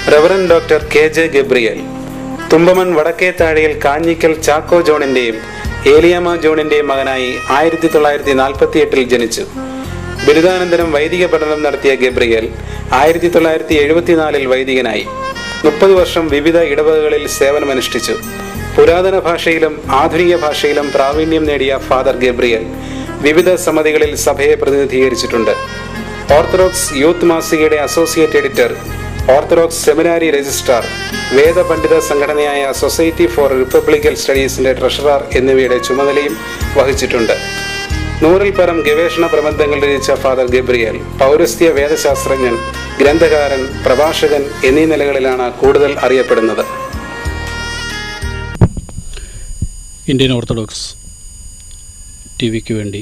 Reverend doctor KJ Gabriel Thumpamon Vadakkethazhiyil Kanjikkal Chacko ജോണിന്റെയും ഏലിയാമ്മ ജോണിന്റെയും മകനായി 1948 ജനിച്ചു. ബിരുദാനന്തരം വൈദിക പഠനം നടത്തിയ ഗബ്രിയേൽ 1974 വൈദികനായി. 30 വർഷം വിവിധ ഇടവകകളിൽ സേവനമനുഷ്ഠിച്ചു. പുരാതന ഭാഷയിലും ആധുനിക ഭാഷയിലും പ്രാവീണ്യം നേടിയ ഫാദർ ഗബ്രിയേൽ വിവിധ സമിതികളിൽ സഭയെ പ്രതിനിധീകരിച്ചിട്ടുണ്ട്. ഓർത്തഡോക്സ് യൂത്ത് മാസികയുടെ associate editor, orthodox seminary registrar, വേദപണ്ഡിത സംഘടനയായ സൊസൈറ്റി ഫോർ റിപ്പബ്ലിക്കൽ സ്റ്റഡീസിന്റെ ട്രഷറർ എന്നിവയുടെ ചുമതലയും വഹിച്ചിട്ടുണ്ട്. 100-ൽ പരം ഗവേഷണ പ്രബന്ധങ്ങൾ രചിച്ച ഫാദർ ഗബ്രിയേൽ പൗരസ്ത്യ വേദശാസ്ത്രജ്ഞൻ, ഗ്രന്ഥകാരൻ, പ്രഭാഷകൻ എന്നീ നിലകളിലാണ് കൂടുതൽ അറിയപ്പെടുന്നത്. ഇന്ത്യൻ ഓർത്തഡോക്സ് ടിവിക്ക് വേണ്ടി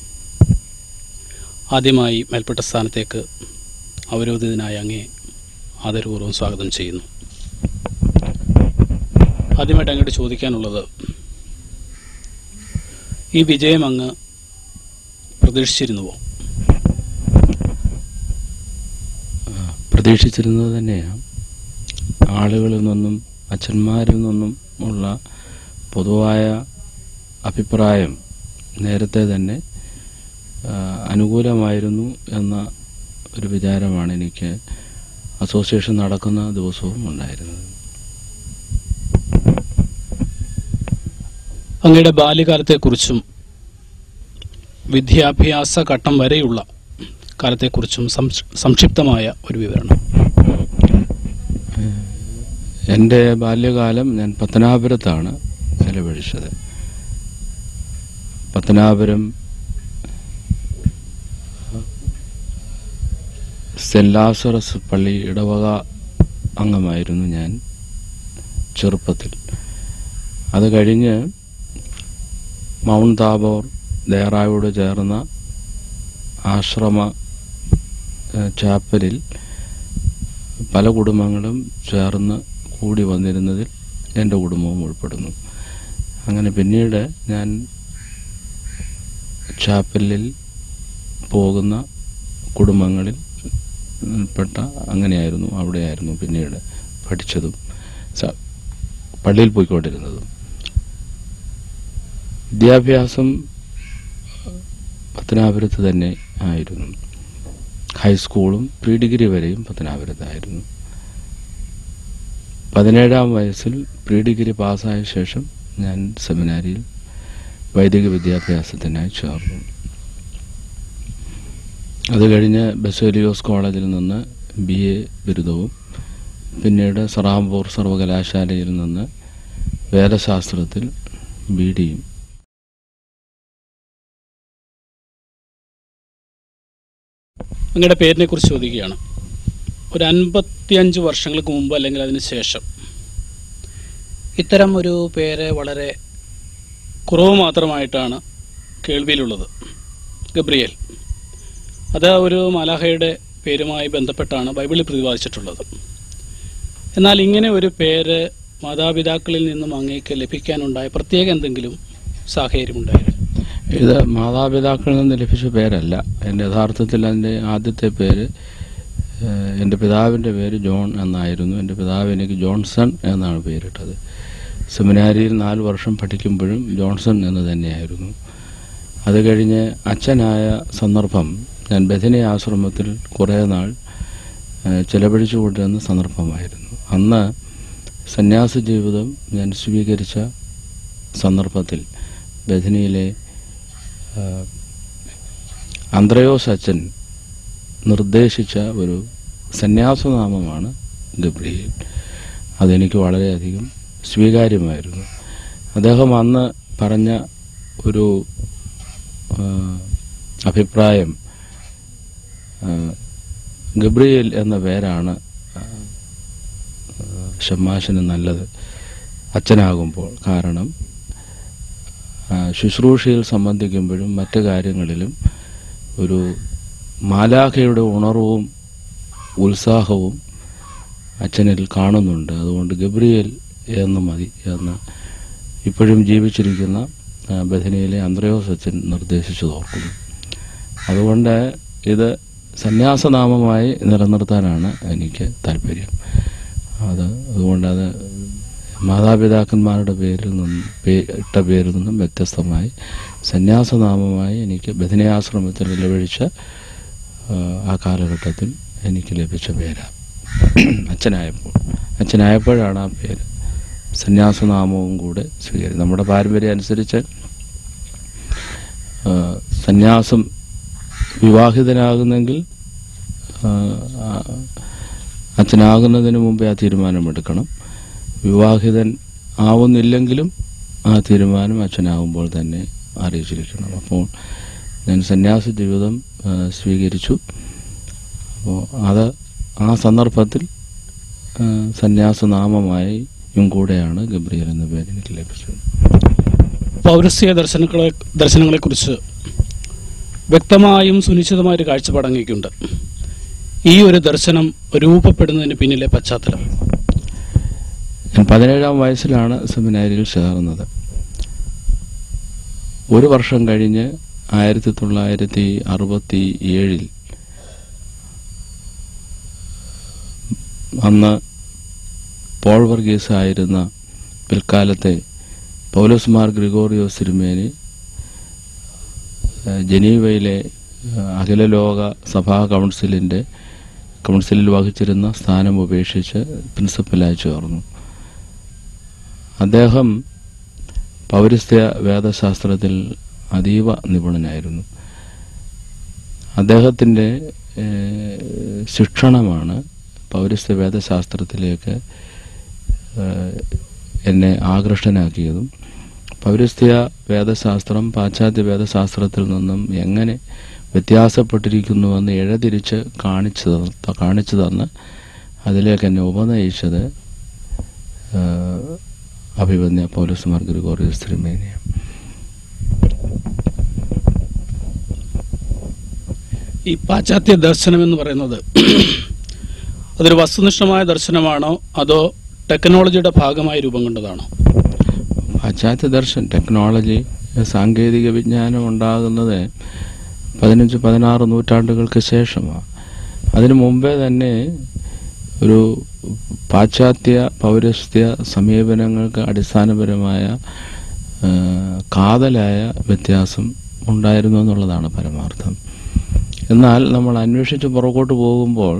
ആദ്യമായി മേൽപ്പെട്ട സ്ഥാനത്തേക്ക് അവരോധിതനായ അങ്ങേ ആദരപൂർവ്വം സ്വാഗതം ചെയ്യുന്നു. ആദ്യമായിട്ട് അങ്ങോട്ട് ചോദിക്കാനുള്ളത്, ഈ വിജയം അങ്ങ് പ്രതീക്ഷിച്ചിരുന്നുവോ? പ്രതീക്ഷിച്ചിരുന്നത് തന്നെയാണ്. ആളുകളിൽ നിന്നും അച്ഛന്മാരിൽ നിന്നും ഉള്ള പൊതുവായ അഭിപ്രായം നേരത്തെ തന്നെ അനുകൂലമായിരുന്നു എന്ന ഒരു വിചാരമാണ് എനിക്ക് അസോസിയേഷൻ നടക്കുന്ന ദിവസവും ഉണ്ടായിരുന്നത്. അങ്ങയുടെ ബാല്യകാലത്തെക്കുറിച്ചും വിദ്യാഭ്യാസ ഘട്ടം വരെയുള്ള കാലത്തെക്കുറിച്ചും സംക്ഷിപ്തമായ ഒരു വിവരണം. എൻ്റെ ബാല്യകാലം ഞാൻ പത്തനാപുരത്താണ് ചെലവഴിച്ചത്. പത്തനാപുരം സെന്റ് ലാസറസ് പള്ളി ഇടവക അംഗമായിരുന്നു ഞാൻ ചെറുപ്പത്തിൽ. അത് കഴിഞ്ഞ് മൗണ്ട് താബോർ ദേറായോട് ചേർന്ന ആശ്രമ ചാപ്പലിൽ പല കുടുംബങ്ങളും ചേർന്ന് കൂടി വന്നിരുന്നതിൽ എൻ്റെ കുടുംബവും ഉൾപ്പെടുന്നു. അങ്ങനെ പിന്നീട് ഞാൻ ചാപ്പലിൽ പോകുന്ന കുടുംബങ്ങളിൽ പെട്ട അങ്ങനെയായിരുന്നു. അവിടെയായിരുന്നു പിന്നീട് പഠിച്ചതും പള്ളിയിൽ പോയിക്കൊണ്ടിരുന്നതും. വിദ്യാഭ്യാസം പത്തനാപുരത്ത് തന്നെ ആയിരുന്നു. ഹൈസ്കൂളും പ്രീ ഡിഗ്രി വരെയും പത്തനാപുരത്തായിരുന്നു. 17-ാം വയസ്സിൽ പ്രീ ഡിഗ്രി പാസ്സായ ശേഷം ഞാൻ സെമിനാരിയിൽ വൈദിക വിദ്യാഭ്യാസത്തിനായി ചേർന്നു. അത് കഴിഞ്ഞ് ബസേലിയോസ് കോളേജിൽ നിന്ന് BA ബിരുദവും പിന്നീട് സറാംപൂർ സർവകലാശാലയിൽ നിന്ന് വേദശാസ്ത്രത്തിൽ BDയും. അങ്ങയുടെ പേരിനെ കുറിച്ച് ചോദിക്കുകയാണ്. ഒരു 55 വർഷങ്ങൾക്ക് മുമ്പ് അല്ലെങ്കിൽ അതിന് ശേഷം ഇത്തരം ഒരു പേര് വളരെ കുറവ് മാത്രമായിട്ടാണ് കേൾവിയിലുള്ളത്. ഗബ്രിയേൽ, അത് ഒരു മാലാഖയുടെ പേരുമായി ബന്ധപ്പെട്ടാണ് ബൈബിളിൽ പ്രതിപാദിച്ചിട്ടുള്ളത്. എന്നാൽ ഇങ്ങനെ ഒരു പേര് മാതാപിതാക്കളിൽ നിന്നും അങ്ങേക്ക് ലഭിക്കാനുണ്ടായ പ്രത്യേക എന്തെങ്കിലും സാഹചര്യമുണ്ടായിരുന്നു? ഇത് മാതാപിതാക്കളിൽ നിന്ന് ലഭിച്ച പേരല്ല. എൻ്റെ യഥാർത്ഥത്തിൽ എൻ്റെ ആദ്യത്തെ പേര്, എൻ്റെ പിതാവിൻ്റെ പേര് ജോൺ എന്നായിരുന്നു. എൻ്റെ പിതാവ് എനിക്ക് ജോൺസൺ എന്നാണ് പേരിട്ടത്. സെമിനാരിയിൽ 4 വർഷം പഠിക്കുമ്പോഴും ജോൺസൺ എന്ന് തന്നെയായിരുന്നു. അത് കഴിഞ്ഞ് അച്ഛനായ സന്ദർഭം, ഞാൻ ബഥനി ആശ്രമത്തിൽ കുറേ നാൾ ചെലവഴിച്ചുകൊണ്ടിരുന്ന സന്ദർഭമായിരുന്നു. അന്ന് സന്യാസ ജീവിതം ഞാൻ സ്വീകരിച്ച സന്ദർഭത്തിൽ ബഥനിയിലെ അന്ത്രയോസ് അച്ഛൻ നിർദ്ദേശിച്ച ഒരു സന്യാസനാമമാണ് ഗബ്രിയേൽ. അതെനിക്ക് വളരെയധികം സ്വീകാര്യമായിരുന്നു. അദ്ദേഹം അന്ന് പറഞ്ഞ ഒരു അഭിപ്രായം, ഗബ്രിയേൽ എന്ന പേരാണ് ഷമ്മാശന് നല്ലത് അച്ഛനാകുമ്പോൾ. കാരണം ശുശ്രൂഷയിൽ സംബന്ധിക്കുമ്പോഴും മറ്റു കാര്യങ്ങളിലും ഒരു മാലാഖയുടെ ഉണർവും ഉത്സാഹവും അച്ഛനിൽ കാണുന്നുണ്ട്. അതുകൊണ്ട് ഗബ്രിയേൽ എന്ന് മതി എന്ന് ഇപ്പോഴും ജീവിച്ചിരിക്കുന്ന ബഥനിയിലെ അന്ത്രയോസ് അച്ഛൻ നിർദ്ദേശിച്ചു നോക്കുന്നു. അതുകൊണ്ട് ഇത് സന്യാസനാമമായി നിലനിർത്താനാണ് എനിക്ക് താല്പര്യം. അതുകൊണ്ട് മാതാപിതാക്കന്മാരുടെ ഇട്ട പേരിൽ നിന്നും വ്യത്യസ്തമായി സന്യാസനാമമായി എനിക്ക് ബഥനിയാശ്രമത്തിൽ നിലവിളിച്ച ആ കാലഘട്ടത്തിൽ എനിക്ക് ലഭിച്ച പേരാണ്. അച്ഛനായപ്പോഴാണ് ആ പേര് സന്യാസനാമവും കൂടെ സ്വീകരിച്ചത്. നമ്മുടെ പാരമ്പര്യം അനുസരിച്ച് സന്യാസം വിവാഹിതനാകുന്നെങ്കിൽ അച്ഛനാകുന്നതിന് മുമ്പേ ആ തീരുമാനമെടുക്കണം. വിവാഹിതൻ ആവുന്നില്ലെങ്കിലും ആ തീരുമാനം അച്ഛനാകുമ്പോൾ തന്നെ അറിയിച്ചിരിക്കണം. അപ്പോൾ ഞാൻ സന്യാസ ജീവിതം സ്വീകരിച്ചു. അപ്പോൾ ആ സന്ദർഭത്തിൽ സന്യാസനാമമായും കൂടെയാണ് ഗബ്രിയേൽ എന്ന പേര് എനിക്ക് ലഭിച്ചത്. പൗരസ്ത്യ ദർശനങ്ങളെക്കുറിച്ച് വ്യക്തമായും സുനിശ്ചിതമായൊരു കാഴ്ചപ്പാട് അങ്ങേക്കുണ്ട്. ഈ ഒരു ദർശനം രൂപപ്പെടുന്നതിന് പിന്നിലെ പശ്ചാത്തലം? ഞാൻ 17-ാം വയസ്സിലാണ് സെമിനാരിയിൽ ചേർന്നത്. ഒരു വർഷം കഴിഞ്ഞ് 1967 അന്ന് പോൾ വർഗീസ് ആയിരുന്ന പിൽക്കാലത്തെ പൗലോസ് മാർ ഗ്രിഗോറിയോസ് തിരുമേനി ജനീവയിലെ അഖില ലോക സഭാ കൗൺസിലിൽ വഹിച്ചിരുന്ന സ്ഥാനം ഉപേക്ഷിച്ച് പ്രിൻസിപ്പലായി ചേർന്നു. അദ്ദേഹം പൗരസ്ത്യ വേദശാസ്ത്രത്തിൽ അതീവ നിപുണനായിരുന്നു. അദ്ദേഹത്തിൻ്റെ ശിക്ഷണമാണ് പൗരസ്ത്യ വേദശാസ്ത്രത്തിലേക്ക് എന്നെ ആകൃഷ്ടനാക്കിയതും പൗരസ്ത്യ വേദശാസ്ത്രം പാശ്ചാത്യ വേദശാസ്ത്രത്തിൽ നിന്നും എങ്ങനെ വ്യത്യാസപ്പെട്ടിരിക്കുന്നുവെന്ന് എഴുതിരിച്ച് കാണിച്ചു തന്ന് അതിലേക്ക് എന്നെ ഉപനയിച്ചത് അഭിവന്യ പൗലോസ് മാർ ഗ്രിഗോറിയോസ് തിരുമേനിയാണ്. ഈ പാശ്ചാത്യ ദർശനം എന്ന് പറയുന്നത് അതൊരു വസ്തുനിഷ്ഠമായ ദർശനമാണോ അതോ ടെക്നോളജിയുടെ ഭാഗമായി രൂപം കൊണ്ടതാണോ? പാശ്ചാത്യ ടെക്നോളജി സാങ്കേതിക വിജ്ഞാനം ഉണ്ടാകുന്നത് 15-16 നൂറ്റാണ്ടുകൾക്ക് ശേഷമാണ്. അതിനു മുമ്പേ തന്നെ ഒരു പാശ്ചാത്യ പൗരസ്ത്യ സമീപനങ്ങൾക്ക് അടിസ്ഥാനപരമായ കാതലായ വ്യത്യാസം ഉണ്ടായിരുന്നു എന്നുള്ളതാണ് പരമാർത്ഥം. എന്നാൽ നമ്മൾ അന്വേഷിച്ച് പുറകോട്ട് പോകുമ്പോൾ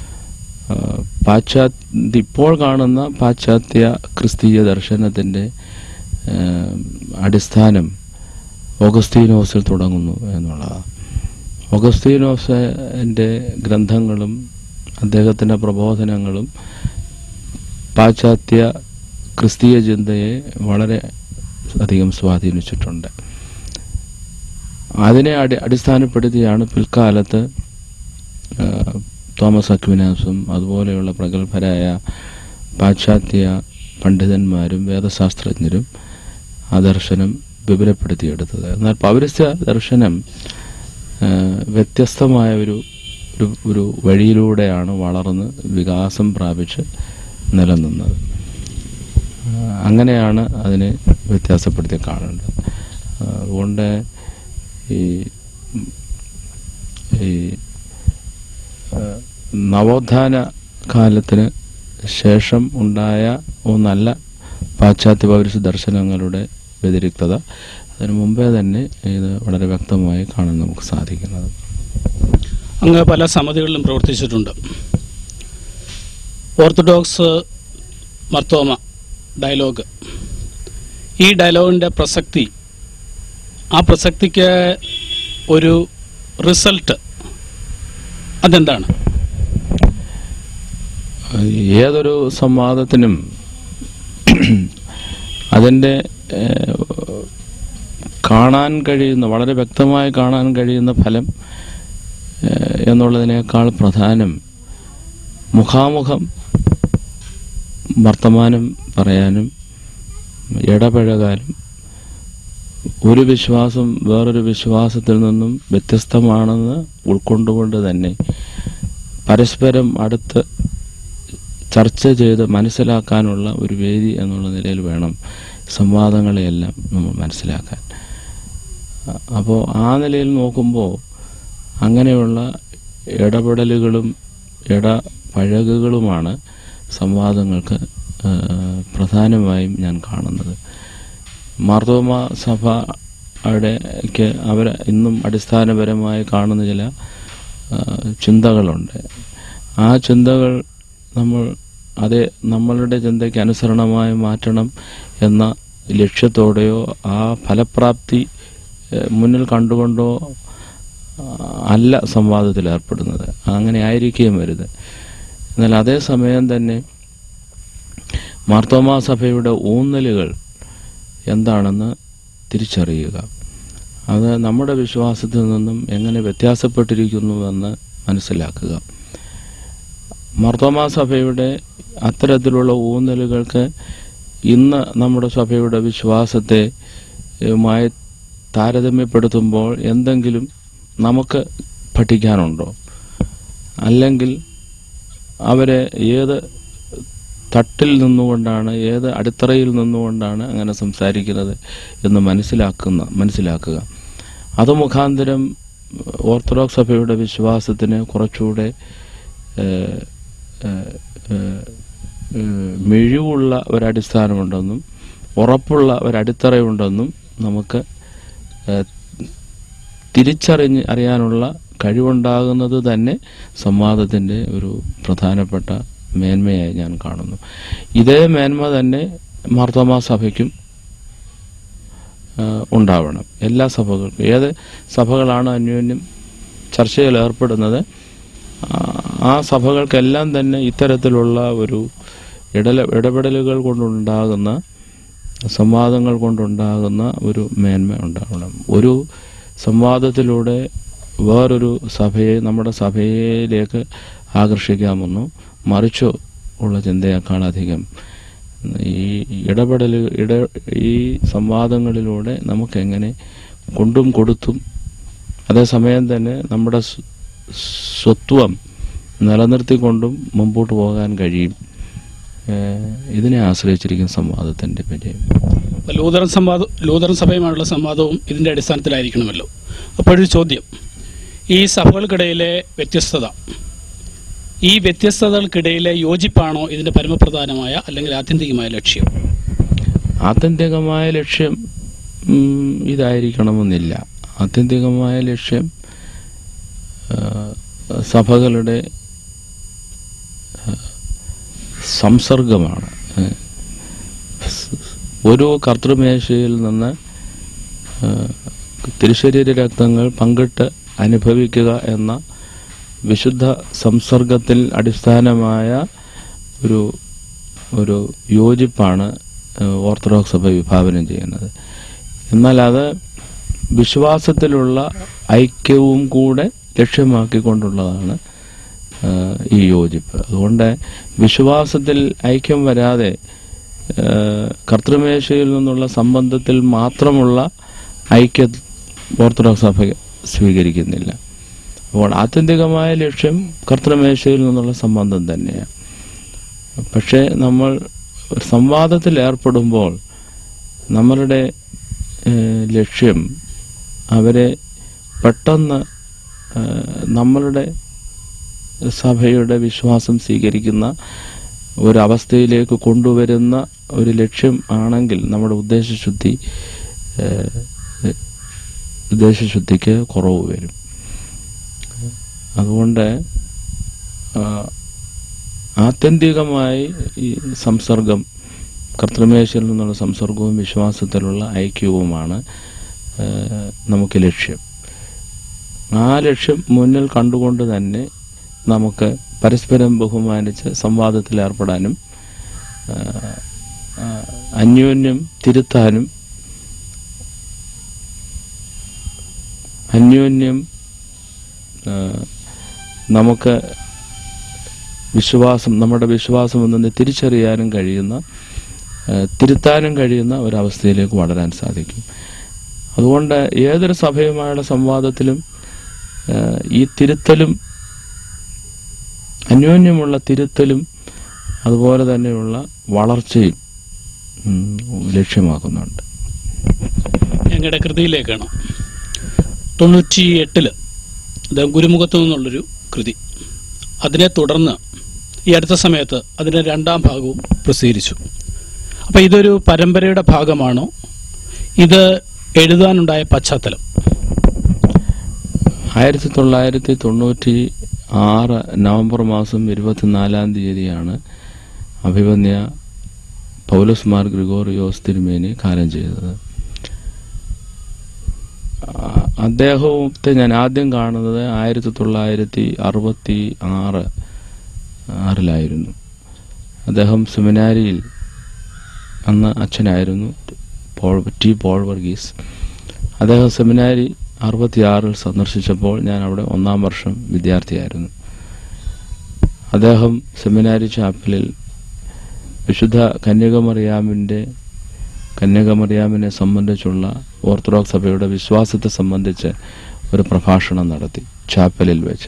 ഇപ്പോൾ കാണുന്ന പാശ്ചാത്യ ക്രിസ്തീയ ദർശനത്തിൻ്റെ അടിസ്ഥാനം ഓഗസ്തീനോസിൽ തുടങ്ങുന്നു എന്നുള്ളതാണ്. ഓഗസ്തീനോസിൻ്റെ ഗ്രന്ഥങ്ങളും അദ്ദേഹത്തിൻ്റെ പ്രബോധനങ്ങളും പാശ്ചാത്യ ക്രിസ്തീയ ചിന്തയെ വളരെ അധികം സ്വാധീനിച്ചിട്ടുണ്ട്. അതിനെ അടിസ്ഥാനപ്പെടുത്തിയാണ് പിൽക്കാലത്ത് തോമസ് അക്വിനാസും അതുപോലെയുള്ള പ്രഗത്ഭരായ പാശ്ചാത്യ പണ്ഡിതന്മാരും വേദശാസ്ത്രജ്ഞരും ആ ദർശനം വിപുലപ്പെടുത്തിയെടുത്തത്. എന്നാൽ പൗരസ്ത്യ ദർശനം വ്യത്യസ്തമായ ഒരു വഴിയിലൂടെയാണ് വളർന്ന് വികാസം പ്രാപിച്ച് നിലനിന്നത്. അങ്ങനെയാണ് അതിനെ വ്യത്യാസപ്പെടുത്തി കാണേണ്ടത്. അതുകൊണ്ട് ഈ നവോത്ഥാന കാലത്തിന് ശേഷം ഉണ്ടായ ഒന്നല്ല പാശ്ചാത്യ പൗരസ്ത്യ ദർശനങ്ങളുടെ വ്യതിരിക്തത. അതിനു മുമ്പേ തന്നെ ഇത് വളരെ വ്യക്തമായി കാണാൻ നമുക്ക് സാധിക്കുന്നത്. അങ്ങ് പല സമിതികളിലും പ്രവർത്തിച്ചിട്ടുണ്ട്. ഓർത്തഡോക്സ് മർത്തോമ ഡയലോഗ്, ഈ ഡയലോഗിൻ്റെ പ്രസക്തി, ആ പ്രസക്തിക്ക് ഒരു റിസൾട്ട് അതെന്താണ്? ഏതൊരു സംവാദത്തിനും അതിൻ്റെ കാണാൻ കഴിയുന്ന, വളരെ വ്യക്തമായി കാണാൻ കഴിയുന്ന ഫലം എന്നുള്ളതിനേക്കാൾ പ്രധാനം മുഖാമുഖം വർത്തമാനം പറയാനും ഇടപഴകാനും ഒരു വിശ്വാസം വേറൊരു വിശ്വാസത്തിൽ നിന്നും വ്യത്യസ്തമാണെന്ന് ഉൾക്കൊണ്ടുകൊണ്ട് തന്നെ പരസ്പരം അടുത്ത് ചർച്ച ചെയ്ത് മനസ്സിലാക്കാനുള്ള ഒരു വേദി എന്നുള്ള നിലയിൽ വേണം സംവാദങ്ങളെയെല്ലാം നമ്മൾ മനസ്സിലാക്കാൻ. അപ്പോൾ ആ നിലയിൽ നോക്കുമ്പോൾ അങ്ങനെയുള്ള ഇടപെടലുകളും ഇടപഴകുകളുമാണ് സംവാദങ്ങൾക്ക് പ്രധാനമായും ഞാൻ കാണുന്നത്. മാർത്തോമ സഭയുടെക്ക് അവർ ഇന്നും അടിസ്ഥാനപരമായി കാണുന്ന ചില ചിന്തകളുണ്ട്. ആ ചിന്തകൾ നമ്മളുടെ ചിന്തയ്ക്ക് അനുസരണമായി മാറ്റണം എന്ന ലക്ഷ്യത്തോടെയോ ആ ഫലപ്രാപ്തി മുന്നിൽ കണ്ടുകൊണ്ടോ അല്ല സംവാദത്തിൽ ഏർപ്പെടുന്നത്. അങ്ങനെ ആയിരിക്കുകയും വരുത്. എന്നാൽ അതേസമയം തന്നെ മാർത്തോമാ സഭയുടെ ഊന്നലുകൾ എന്താണെന്ന് തിരിച്ചറിയുക, അത് നമ്മുടെ വിശ്വാസത്തിൽ നിന്നും എങ്ങനെ വ്യത്യാസപ്പെട്ടിരിക്കുന്നുവെന്ന് മനസ്സിലാക്കുക. മാർത്തോമാ സഭയുടെ അത്തരത്തിലുള്ള ഊന്നലുകൾക്ക് ഇന്ന് നമ്മുടെ സഭയുടെ വിശ്വാസത്തെ മായി താരതമ്യപ്പെടുത്തുമ്പോൾ എന്തെങ്കിലും നമുക്ക് പഠിക്കാനുണ്ടോ? അല്ലെങ്കിൽ അവരെ ഏത് തട്ടിൽ നിന്നുകൊണ്ടാണ്, ഏത് അടിത്തറയിൽ നിന്നുകൊണ്ടാണ് അങ്ങനെ സംസാരിക്കുന്നത് എന്ന് മനസ്സിലാക്കുക. അത് മുഖാന്തരം ഓർത്തഡോക്സ് സഭയുടെ വിശ്വാസത്തിന് കുറച്ചുകൂടെ മിഴിവുള്ള ഒരടിസ്ഥാനമുണ്ടെന്നും ഉറപ്പുള്ള ഒരടിത്തറയുണ്ടെന്നും നമുക്ക് അറിയാനുള്ള കഴിവുണ്ടാകുന്നത് തന്നെ സംവാദത്തിൻ്റെ ഒരു പ്രധാനപ്പെട്ട മേന്മയായി ഞാൻ കാണുന്നു. ഇതേ മേന്മ തന്നെ മാർത്തോമാ സഭയ്ക്കും ഉണ്ടാവണം. എല്ലാ സഭകൾക്കും, ഏത് സഭകളാണ് അന്യോന്യം ചർച്ചയിൽ ഏർപ്പെടുന്നത്, ആ സഭകൾക്കെല്ലാം തന്നെ ഇത്തരത്തിലുള്ള ഒരു ഇടപെടലുകൾ കൊണ്ടുണ്ടാകുന്ന, സംവാദങ്ങൾ കൊണ്ടുണ്ടാകുന്ന ഒരു മേന്മ ഉണ്ടാവണം. ഒരു സംവാദത്തിലൂടെ വേറൊരു സഭയെ നമ്മുടെ സഭയിലേക്ക് ആകർഷിക്കാമെന്നോ മറിച്ചോ ഉള്ള ചിന്തയേക്കാളധികം ഈ സംവാദങ്ങളിലൂടെ നമുക്കെങ്ങനെ കൊണ്ടും കൊടുത്തും അതേസമയം തന്നെ നമ്മുടെ സ്വത്വം നിലനിർത്തിക്കൊണ്ടും മുമ്പോട്ട് പോകാൻ കഴിയും. ഇതിനെ ആശ്രയിച്ചിരിക്കും സംവാദത്തിന്റെ വിജയം. ലൂതറൻ സഭയുമായുള്ള സംവാദവും ഇതിന്റെ അടിസ്ഥാനത്തിലായിരിക്കണമല്ലോ. അപ്പോഴൊരു ചോദ്യം, ഈ സഭകൾക്കിടയിലെ വ്യത്യസ്തത, ഈ വ്യത്യസ്തതകൾക്കിടയിലെ യോജിപ്പാണോ ഇതിന്റെ പരമപ്രധാനമായ അല്ലെങ്കിൽ ആത്യന്തികമായ ലക്ഷ്യം? ആത്യന്തികമായ ലക്ഷ്യം ഇതായിരിക്കണമെന്നില്ല. ആത്യന്തികമായ ലക്ഷ്യം സഭകളുടെ സംസർഗമാണ്. ഒരു കർത്തൃമേശയിൽ നിന്ന് തിരുശരീര രക്തങ്ങൾ പങ്കിട്ട് അനുഭവിക്കുക എന്ന വിശുദ്ധ സംസർഗത്തിൽ അടിസ്ഥാനമായ ഒരു യോജിപ്പാണ് ഓർത്തഡോക്സ് സഭ വിഭാവനം ചെയ്യുന്നത്. എന്നാൽ അത് വിശ്വാസത്തിലുള്ള ഐക്യവും കൂടെ ലക്ഷ്യമാക്കിക്കൊണ്ടുള്ളതാണ് ഈ യോജിപ്പ്. അതുകൊണ്ട് വിശ്വാസത്തിൽ ഐക്യം വരാതെ കർത്തൃമേശയിൽ നിന്നുള്ള സംബന്ധത്തിൽ മാത്രമുള്ള ഐക്യം ഓർത്തഡോക്സ് സഭ സ്വീകരിക്കുന്നില്ല. അപ്പോൾ ആത്യന്തികമായ ലക്ഷ്യം കർത്തൃമേശയിൽ നിന്നുള്ള സംബന്ധം തന്നെയാണ്. പക്ഷേ നമ്മൾ സംവാദത്തിൽ ഏർപ്പെടുമ്പോൾ നമ്മളുടെ ലക്ഷ്യം അവരെ പെട്ടെന്ന് നമ്മളുടെ സഭയുടെ വിശ്വാസം സ്വീകരിക്കുന്ന ഒരവസ്ഥയിലേക്ക് കൊണ്ടുവരുന്ന ഒരു ലക്ഷ്യം ആണെങ്കിൽ നമ്മുടെ ഉദ്ദേശശുദ്ധിക്ക് കുറവ് വരും. അതുകൊണ്ട് ആത്യന്തികമായി ഈ സംസർഗം, കർത്തൃമേശയിൽ നിന്നുള്ള സംസർഗവും വിശ്വാസത്തിലുള്ള ഐക്യവുമാണ് നമുക്ക് ലക്ഷ്യം. ആ ലക്ഷ്യം മുന്നിൽ കണ്ടുകൊണ്ട് തന്നെ നമുക്ക് പരസ്പരം ബഹുമാനിച്ച് സംവാദത്തിൽ ഏർപ്പെടാനും അന്യോന്യം തിരുത്താനും നമുക്ക് നമ്മുടെ വിശ്വാസം എന്നൊന്ന് തിരിച്ചറിയാനും കഴിയുന്ന, തിരുത്താനും കഴിയുന്ന ഒരവസ്ഥയിലേക്ക് വളരാൻ സാധിക്കും. അതുകൊണ്ട് ഏതൊരു സഭയുമായുള്ള സംവാദത്തിലും ഈ തിരുത്തലും, അന്യോന്യമുള്ള തിരുത്തലും അതുപോലെ തന്നെയുള്ള വളർച്ചയും ലക്ഷ്യമാക്കുന്നുണ്ട്. ഞങ്ങളുടെ കൃതിയിലേക്കാണ് 98 ഗുരുമുഖത്തു നിന്നുള്ളൊരു കൃതി. അതിനെ തുടർന്ന് ഈ അടുത്ത സമയത്ത് അതിൻ്റെ 2ാം ഭാഗവും പ്രസിദ്ധീകരിച്ചു. അപ്പോൾ ഇതൊരു പരമ്പരയുടെ ഭാഗമാണോ? ഇത് എഴുതാനുണ്ടായ പശ്ചാത്തലം? 1996 നവംബർ മാസം 24-ാം തീയതിയാണ് അഭിവന്യ പൗലോസ് മാർ ഗ്രിഗോറിയോസ് തിരുമേനി കാലം ചെയ്തത്. അദ്ദേഹത്തെ ഞാൻ ആദ്യം കാണുന്നത് 1966 അദ്ദേഹം സെമിനാരിയിൽ, അന്ന് അച്ഛനായിരുന്നു പോൾ വർഗീസ്. അദ്ദേഹം സെമിനാരി 66 സന്ദർശിച്ചപ്പോൾ ഞാൻ അവിടെ 1-ാം വർഷം വിദ്യാർത്ഥിയായിരുന്നു. അദ്ദേഹം സെമിനാരി ചാപ്പലിൽ വിശുദ്ധ കന്യകമറിയാമിനെ സംബന്ധിച്ചുള്ള ഓർത്തഡോക്സ് സഭയുടെ വിശ്വാസത്തെ സംബന്ധിച്ച് ഒരു പ്രഭാഷണം നടത്തി ചാപ്പലിൽ വെച്ച്.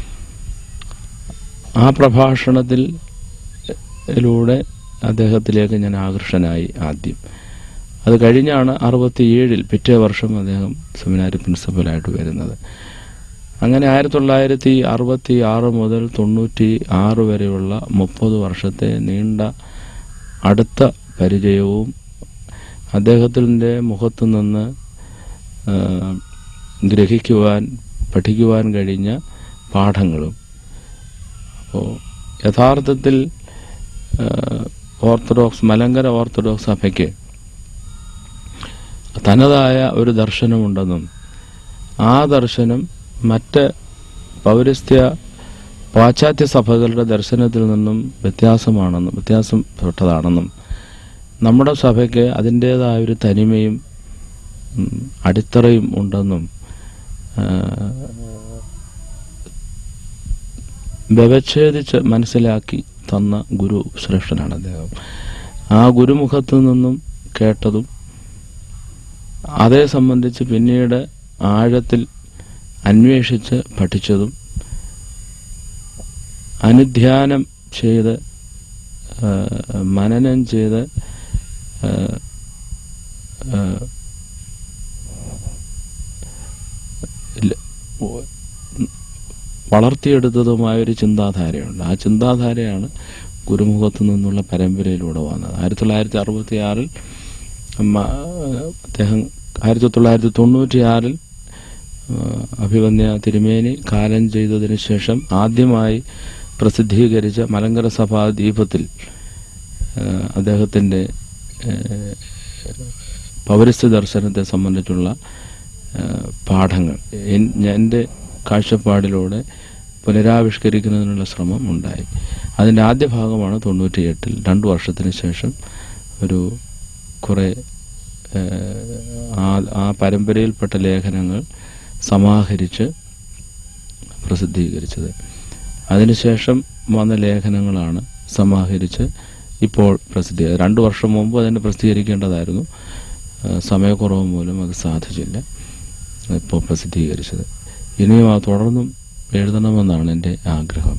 ആ പ്രഭാഷണത്തിലൂടെ അദ്ദേഹത്തിലേക്ക് ഞാൻ ആകർഷനായി ആദ്യം. അത് കഴിഞ്ഞാണ് 67 പിറ്റേ വർഷം അദ്ദേഹം സെമിനാരി പ്രിൻസിപ്പലായിട്ട് വരുന്നത്. അങ്ങനെ 1966 മുതൽ 96 വരെയുള്ള 30 വർഷത്തെ നീണ്ട അടുത്ത പരിചയവും അദ്ദേഹത്തിൻ്റെ മുഖത്തു നിന്ന് പഠിക്കുവാൻ കഴിഞ്ഞ പാഠങ്ങളും. അപ്പോൾ യഥാർത്ഥത്തിൽ മലങ്കര ഓർത്തഡോക്സ് സഭയ്ക്ക് തനതായ ഒരു ദർശനമുണ്ടെന്നും ആ ദർശനം മറ്റ് പാശ്ചാത്യ സഭകളുടെ ദർശനത്തിൽ നിന്നും വ്യത്യാസപ്പെട്ടതാണെന്നും നമ്മുടെ സഭയ്ക്ക് അതിൻ്റേതായ ഒരു തനിമയും അടിത്തറയും ഉണ്ടെന്നും വ്യവച്ഛേദിച്ച് മനസ്സിലാക്കി തന്ന ഗുരു ശ്രേഷ്ഠനാണ് അദ്ദേഹം. ആ ഗുരുമുഖത്തു നിന്നും കേട്ടതും അതേ സംബന്ധിച്ച് പിന്നീട് ആഴത്തിൽ അന്വേഷിച്ച് പഠിച്ചതും അനുധ്യാനം ചെയ്ത് മനനം ചെയ്ത് വളർത്തിയെടുത്തതുമായൊരു ചിന്താധാരയുണ്ട്. ആ ചിന്താധാരയാണ് ഗുരുമുഖത്തു നിന്നുള്ള പരമ്പരയിലൂടെ വന്നത്. 1966 അദ്ദേഹം 1996 അഭിവന്യ തിരുമേനി കാലം ചെയ്തതിനു ശേഷം ആദ്യമായി പ്രസിദ്ധീകരിച്ച മലങ്കര സഭാ ദീപത്തിൽ അദ്ദേഹത്തിൻ്റെ പൗരസ്ത്യ ദർശനത്തെ സംബന്ധിച്ചുള്ള പാഠങ്ങൾ എൻ്റെ കാഴ്ചപ്പാടിലൂടെ പുനരാവിഷ്കരിക്കുന്നതിനുള്ള ശ്രമം ഉണ്ടായി. അതിൻ്റെ ആദ്യ ഭാഗമാണ് 98 2 വർഷത്തിന് ശേഷം കുറേ ആ പരമ്പരയിൽപ്പെട്ട ലേഖനങ്ങൾ സമാഹരിച്ച് പ്രസിദ്ധീകരിച്ചത്. അതിനുശേഷം വന്ന ലേഖനങ്ങളാണ് സമാഹരിച്ച് ഇപ്പോൾ 2 വർഷം മുമ്പ് അതിനെ പ്രസിദ്ധീകരിക്കേണ്ടതായിരുന്നു. സമയക്കുറവ് മൂലം അത് സാധിച്ചില്ല. ഇപ്പോൾ പ്രസിദ്ധീകരിച്ചത്. ഇനിയും അത് തുടർന്നും എഴുതണമെന്നാണ് എൻ്റെ ആഗ്രഹം.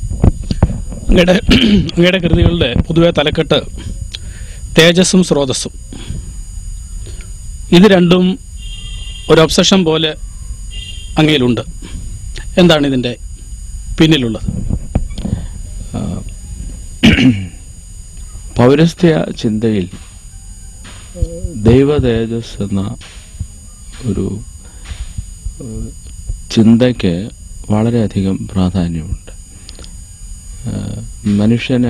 അങ്ങയുടെ കൃതികളുടെ പൊതുവെ തലക്കെട്ട് തേജസ്സും സ്രോതസ്സും. ഇത് രണ്ടും ഒരു ഒബ്സഷൻ പോലെ അങ്ങയിലുണ്ട്. എന്താണ് ഇതിൻ്റെ പിന്നിലുള്ളത്? പൗരസ്ത്യ ചിന്തയിൽ ദൈവ തേജസ് എന്ന ഒരു ചിന്തയ്ക്ക് വളരെയധികം പ്രാധാന്യമുണ്ട്. മനുഷ്യനെ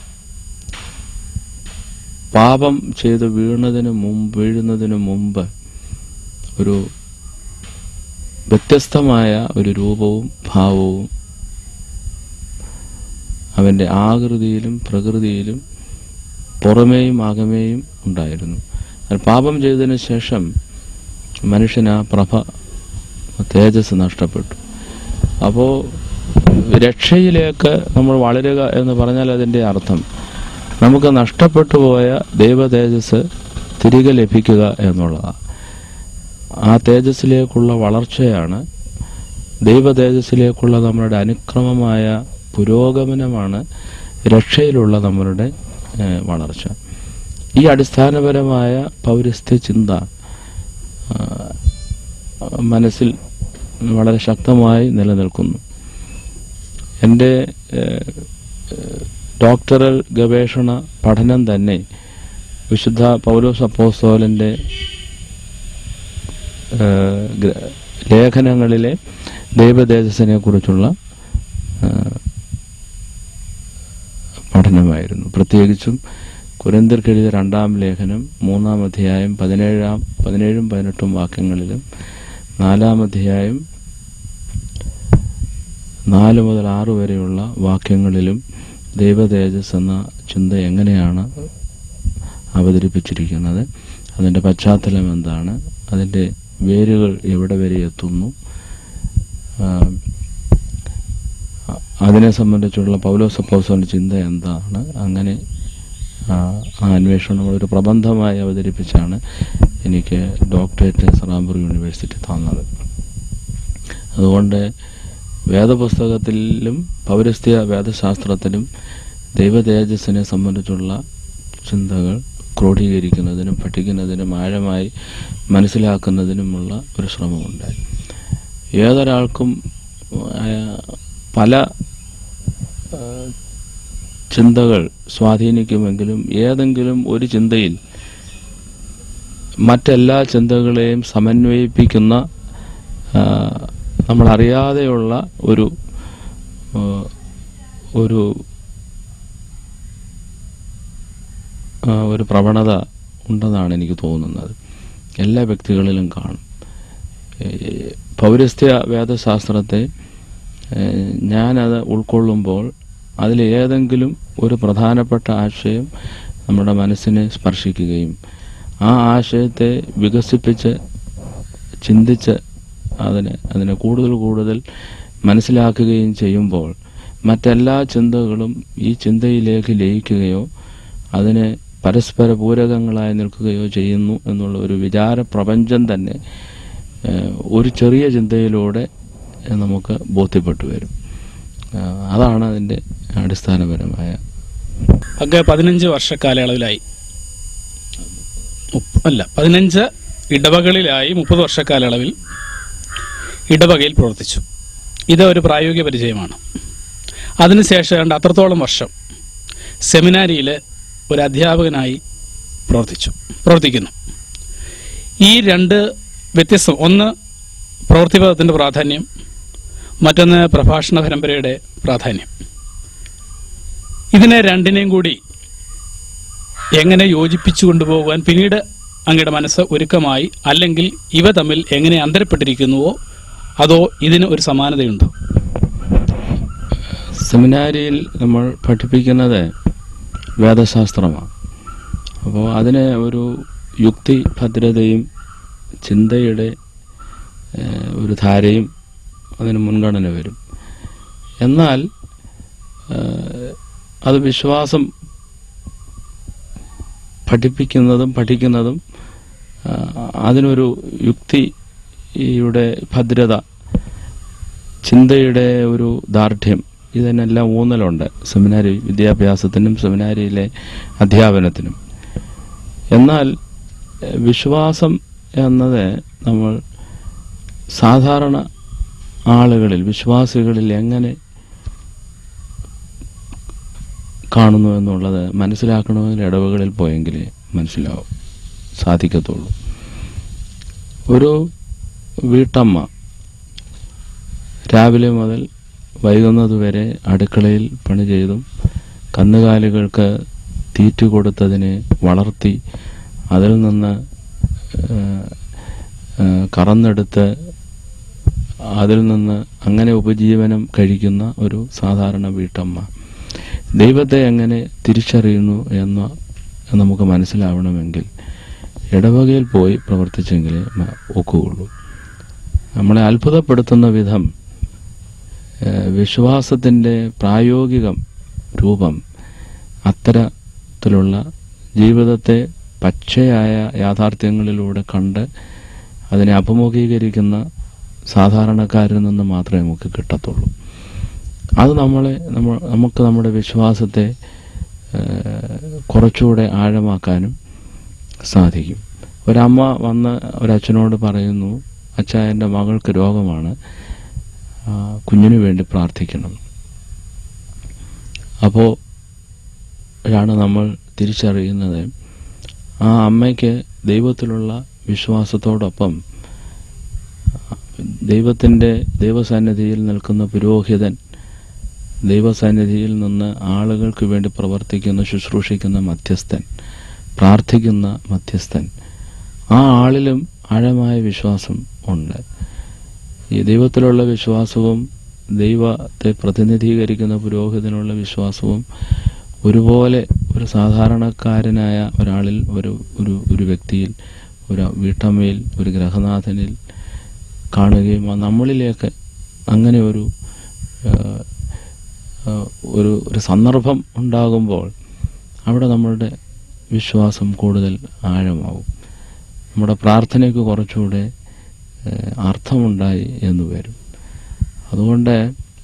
പാപം ചെയ്ത് വീഴുന്നതിന് മുമ്പ് ഒരു വ്യത്യസ്തമായ ഒരു രൂപവും ഭാവവും അവൻ്റെ ആകൃതിയിലും പ്രകൃതിയിലും പുറമേയും അകമേയും ഉണ്ടായിരുന്നു. പാപം ചെയ്തതിനു ശേഷം മനുഷ്യന് ആ തേജസ് നഷ്ടപ്പെട്ടു. അപ്പോൾ രക്ഷയിലേക്ക് നമ്മൾ വളരുക എന്ന് പറഞ്ഞാൽ അതിൻ്റെ അർത്ഥം നമുക്ക് നഷ്ടപ്പെട്ടു പോയ ദൈവ തേജസ് തിരികെ ലഭിക്കുക എന്നുള്ളതാണ്. ആ തേജസ്സിലേക്കുള്ള വളർച്ചയാണ്, ദൈവ തേജസ്സിലേക്കുള്ള നമ്മളുടെ അനുക്രമമായ പുരോഗമനമാണ് രക്ഷയിലുള്ള നമ്മളുടെ വളർച്ച. ഈ അടിസ്ഥാനപരമായ പൗരസ്ത്യ ചിന്ത മനസ്സിൽ വളരെ ശക്തമായി നിലനിൽക്കുന്നു. എൻ്റെ ഡോക്ടറൽ ഗവേഷണ പഠനം തന്നെ വിശുദ്ധ പൗലോസ് അപ്പോസ്തലന്റെ ലേഖനങ്ങളിലെ ദൈവതേജസ്സിനെ കുറിച്ചുള്ള പഠനമായിരുന്നു. പ്രത്യേകിച്ചും കൊരിന്ത്യർക്കെഴുതിയ 2-ാം ലേഖനം 3-ാം അധ്യായം 17-ഉം 18-ഉം വാക്യങ്ങളിലും 4-ാം അധ്യായം 4 മുതൽ 6 വരെയുള്ള വാക്യങ്ങളിലും ദൈവതേജസ് എന്ന ചിന്ത എങ്ങനെയാണ് അവതരിപ്പിച്ചിരിക്കുന്നത്, അതിൻ്റെ പശ്ചാത്തലം എന്താണ്, അതിൻ്റെ വേരുകൾ എവിടെ വരെ എത്തുന്നു, അതിനെ സംബന്ധിച്ചുള്ള പൗലോസ് അപ്പോസ്തലന്റെ ചിന്ത എന്താണ്, അങ്ങനെ ആ അന്വേഷണം ഒരു പ്രബന്ധമായി അവതരിപ്പിച്ചാണ് എനിക്ക് ഡോക്ടറേറ്റ് സറാംപൂർ യൂണിവേഴ്സിറ്റി തന്നത്. അതുകൊണ്ട് വേദപുസ്തകത്തിലും പൗരസ്ത്യ വേദശാസ്ത്രത്തിലും ദൈവതേജസ്സിനെ സംബന്ധിച്ചുള്ള ചിന്തകൾ ക്രോഡീകരിക്കുന്നതിനും പഠിക്കുന്നതിനും ആഴമായി മനസ്സിലാക്കുന്നതിനുമുള്ള ഒരു ശ്രമമുണ്ടായി. ഏതൊരാൾക്കും പല ചിന്തകൾ സ്വാധീനിക്കുമെങ്കിലും ഏതെങ്കിലും ഒരു ചിന്തയിൽ മറ്റെല്ലാ ചിന്തകളെയും സമന്വയിപ്പിക്കുന്ന നമ്മളറിയാതെയുള്ള ഒരു ഒരു ഒരു പ്രവണത ഉണ്ടെന്നാണ് എനിക്ക് തോന്നുന്നത്. എല്ലാ വ്യക്തികളിലും കാണും. പൗരസ്ത്യ വേദശാസ്ത്രത്തെ ഞാനത് ഉൾക്കൊള്ളുമ്പോൾ അതിലേതെങ്കിലും ഒരു പ്രധാനപ്പെട്ട ആശയം നമ്മുടെ മനസ്സിനെ സ്പർശിക്കുകയും ആ ആശയത്തെ വികസിപ്പിച്ച് ചിന്തിച്ച് അതിനെ കൂടുതൽ മനസ്സിലാക്കുകയും ചെയ്യുമ്പോൾ മറ്റെല്ലാ ചിന്തകളും ഈ ചിന്തയിലേക്ക് ലയിക്കുകയോ അതിനെ പരസ്പര പൂരകങ്ങളായി നിൽക്കുകയോ ചെയ്യുന്നു എന്നുള്ള ഒരു വിചാര പ്രപഞ്ചം തന്നെ ഒരു ചെറിയ ചിന്തയിലൂടെ നമുക്ക് ബോധ്യപ്പെട്ടു വരും. അതാണ് അതിൻ്റെ അടിസ്ഥാനപരമായ. അങ്ങ് 15 വർഷക്കാലയളവിലായി 15 ഇടവകളിലായി 30 വർഷക്കാലയളവിൽ ഇടവകയിൽ പ്രവർത്തിച്ചു. ഇത് ഒരു പ്രായോഗിക പരിചയമാണ്. അതിനുശേഷം അത്രത്തോളം വർഷം സെമിനാരിയിൽ ഒരു അധ്യാപകനായി പ്രവർത്തിക്കുന്നു. ഈ 2 വ്യത്യസ്തം, ഒന്ന് പ്രവൃത്തിപഥത്തിന്റെ പ്രാധാന്യം, മറ്റൊന്ന് പ്രഭാഷണ പരമ്പരയുടെ പ്രാധാന്യം. ഇതിനെ രണ്ടിനെയും കൂടി എങ്ങനെ യോജിപ്പിച്ചു കൊണ്ടുപോകാൻ പിന്നീട് അങ്ങയുടെ മനസ്സ് ഒരുക്കമായി, അല്ലെങ്കിൽ ഇവ തമ്മിൽ എങ്ങനെ അന്തരപ്പെട്ടിരിക്കുന്നുവോ അതോ ഇതിന് ഒരു സമാനതയുണ്ടോ? സെമിനാരിയിൽ നമ്മൾ പഠിപ്പിക്കുന്നത് വേദശാസ്ത്രമാണ്. അപ്പോൾ അതിന് ഒരു യുക്തി ഭദ്രതയും ചിന്തയുടെ ഒരു ധാരയും അതിന് മുൻഗണന വരും. എന്നാൽ അത് വിശ്വാസം പഠിക്കുന്നതും അതിനൊരു യുക്തിയുടെ ഭദ്രത, ചിന്തയുടെ ഒരു ദാർഢ്യം, ഇതിനെല്ലാം ഊന്നലുണ്ട് സെമിനാരി വിദ്യാഭ്യാസത്തിനും സെമിനാരിയിലെ അധ്യാപനത്തിനും. എന്നാൽ വിശ്വാസം എന്നത് നമ്മൾ സാധാരണ ആളുകളിൽ, വിശ്വാസികളിൽ എങ്ങനെ കാണുന്നു എന്നുള്ളത് മനസ്സിലാക്കണമെങ്കിൽ ഇടവകളിൽ പോയെങ്കിലേ സാധിക്കത്തുള്ളൂ. ഒരു വീട്ടമ്മ രാവിലെ മുതൽ വൈകുന്നതുവരെ അടുക്കളയിൽ പണി ചെയ്തും കന്നുകാലികൾക്ക് തീറ്റ കൊടുത്തതിനെ വളർത്തി അതിൽ നിന്ന് കറന്നെടുത്ത് അതിൽ നിന്ന് അങ്ങനെ ഉപജീവനം കഴിക്കുന്ന ഒരു സാധാരണ വീട്ടമ്മ ദൈവത്തെ എങ്ങനെ തിരിച്ചറിയുന്നു എന്ന് നമുക്ക് മനസ്സിലാവണമെങ്കിൽ ഇടവകയിൽ പോയി പ്രവർത്തിച്ചെങ്കിലേ ഒക്കുകയുള്ളൂ. നമ്മളെ അത്ഭുതപ്പെടുത്തുന്ന വിധം വിശ്വാസത്തിൻ്റെ പ്രായോഗിക രൂപം അത്തരത്തിലുള്ള ജീവിതത്തെ പച്ചയായ യാഥാർത്ഥ്യങ്ങളിലൂടെ കണ്ട് അതിനെ അഭിമുഖീകരിക്കുന്ന സാധാരണക്കാരിൽ നിന്ന് മാത്രമേ നമുക്ക് കിട്ടത്തുള്ളൂ. അത് നമുക്ക് നമ്മുടെ വിശ്വാസത്തെ കുറച്ചുകൂടെ ആഴമാക്കാനും സാധിക്കും. ഒരമ്മ വന്ന് ഒരച്ഛനോട് പറയുന്നു, അച്ഛാ, എൻ്റെ മകൾക്ക് രോഗമാണ്, കുഞ്ഞിനു വേണ്ടി പ്രാർത്ഥിക്കണം. അപ്പോൾ ാണ് നമ്മൾ തിരിച്ചറിയുന്നത് ആ അമ്മയ്ക്ക് ദൈവത്തിലുള്ള വിശ്വാസത്തോടൊപ്പം ദൈവസന്നിധിയിൽ നിൽക്കുന്ന പുരോഹിതൻ, ദൈവസന്നിധിയിൽ നിന്ന് ആളുകൾക്ക് വേണ്ടി പ്രവർത്തിക്കുന്ന, ശുശ്രൂഷിക്കുന്ന മധ്യസ്ഥൻ, പ്രാർത്ഥിക്കുന്ന മധ്യസ്ഥൻ, ആ ആളിലും ആഴമായ വിശ്വാസം ഉണ്ട്. ഈ ദൈവത്തിലുള്ള വിശ്വാസവും ദൈവത്തെ പ്രതിനിധീകരിക്കുന്ന പുരോഹിതനുള്ള വിശ്വാസവും ഒരുപോലെ ഒരു സാധാരണക്കാരനായ ഒരാളിൽ, ഒരു വ്യക്തിയിൽ, ഒരു വീട്ടമ്മയിൽ, ഒരു ഗൃഹനാഥനിൽ കാണുകയും നമ്മളിലേക്ക് അങ്ങനെ ഒരു സന്ദർഭം ഉണ്ടാകുമ്പോൾ അവിടെ നമ്മളുടെ വിശ്വാസം കൂടുതൽ ആഴമാവും. നമ്മുടെ പ്രാർത്ഥനയ്ക്ക് കുറച്ചുകൂടെ അർത്ഥമുണ്ടായി എന്ന് വരും. അതുകൊണ്ട്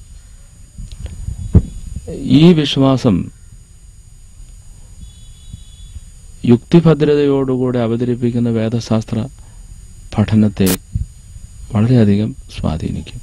ഈ വിശ്വാസം യുക്തിഭദ്രതയോടുകൂടെ അവതരിപ്പിക്കുന്ന വേദശാസ്ത്ര പഠനത്തെ വളരെയധികം സ്വാധീനിക്കും.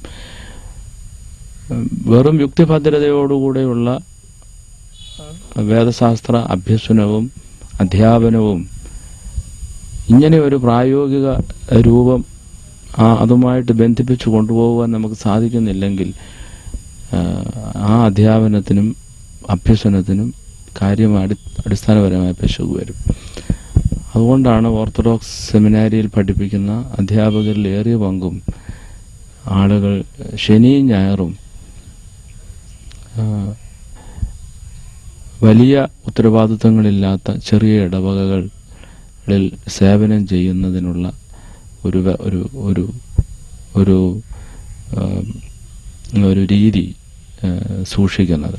വെറും യുക്തിഭദ്രതയോടുകൂടെയുള്ള വേദശാസ്ത്ര അഭ്യസനവും അധ്യാപനവും ഇങ്ങനെ ഒരു പ്രായോഗിക രൂപം അതുമായിട്ട് ബന്ധിപ്പിച്ചു കൊണ്ടുപോകാൻ നമുക്ക് സാധിക്കുന്നില്ലെങ്കിൽ ആ അധ്യാപനത്തിനും അഭ്യസനത്തിനും കാര്യമായ അടിസ്ഥാനപരമായ പിശക് വരും. അതുകൊണ്ടാണ് ഓർത്തഡോക്സ് സെമിനാരിയിൽ പഠിപ്പിക്കുന്ന അധ്യാപകരിൽ ഏറിയ പങ്കും ആളുകൾ ശനിയും ഞായറും വലിയ ഉത്തരവാദിത്തങ്ങളില്ലാത്ത ചെറിയ ഇടവകകളിൽ സേവനം ചെയ്യുന്നതിനുള്ള ഒരു രീതി സൂക്ഷിക്കുന്നത്.